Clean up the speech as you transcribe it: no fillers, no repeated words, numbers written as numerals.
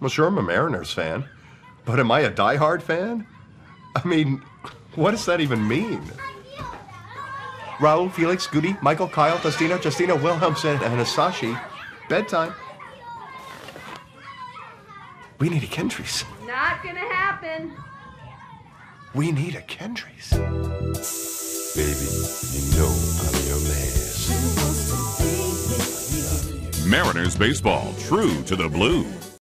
Well, sure, I'm a Mariners fan. But am I a diehard fan? I mean, what does that even mean? Raul, Felix, Goody, Michael, Kyle, Justina, Wilhelmsen, and Hisashi. Bedtime. We need a Kendrys. Not gonna happen. We need a Kendrys. Baby, you know I'm your man. Mariners baseball, true to the blue.